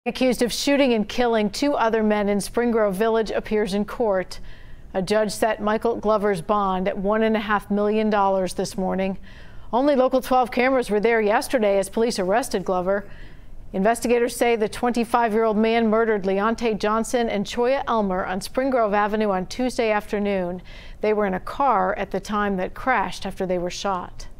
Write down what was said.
Accused of shooting and killing two other men in Spring Grove Village appears in court. A judge set Michael Glover's bond at $1.5 million this morning. Only Local 12 cameras were there yesterday as police arrested Glover. Investigators say the 25-year-old man murdered Leontae Johnson and Choya Elmer on Spring Grove Avenue on Tuesday afternoon. They were in a car at the time that crashed after they were shot.